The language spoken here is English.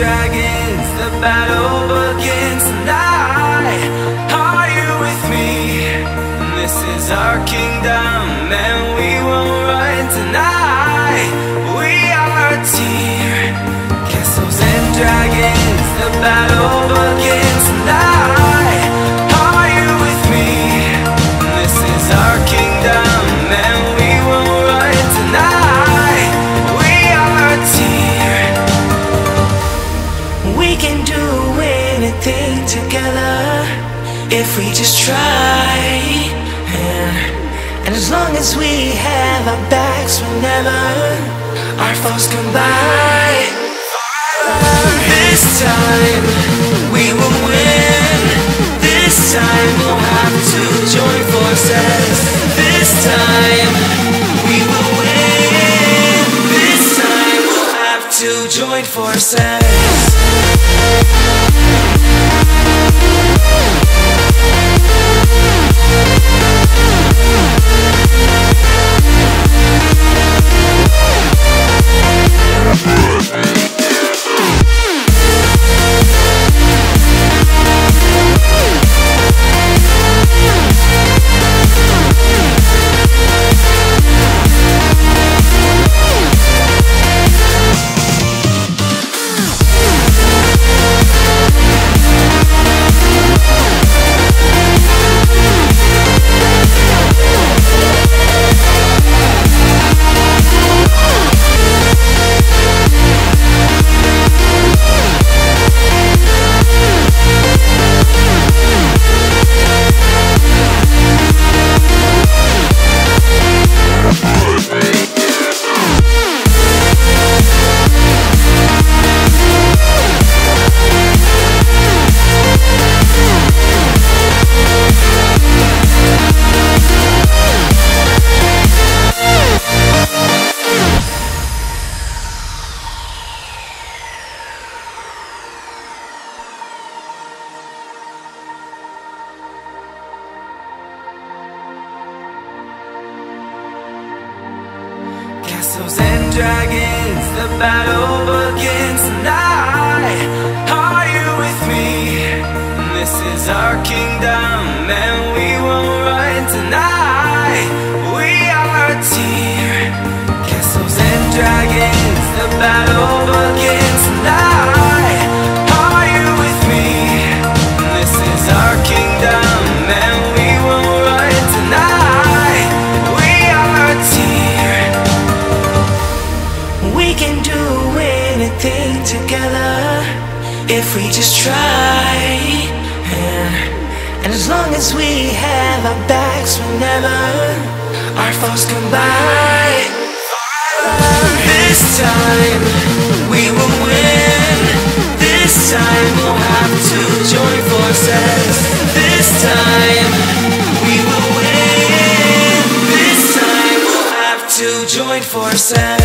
dragons, the battle begins tonight. Are you with me? This is our kingdom and we won't run tonight. We are a team, castles and dragons, the battle begins tonight. Are you with me? This is our kingdom and we won't run tonight. We are a team. We can do anything together if we just try. And as long as we have our backs whenever our foes come by, this time we will win. This time we'll have to join forces. This time we will win. This time we'll have to join forces. Castles and dragons, the battle begins tonight. Are you with me? This is our kingdom and we won't run tonight. We are a team. Castles and dragons, the battle begins tonight. Are you with me? This is our kingdom and we won't run tonight. We are a team. We can do anything together if we just try. And as long as we have our backs whenever our foes come by, this time we will win. This time we'll have to join forces. This time we will win. This time we'll have to join forces.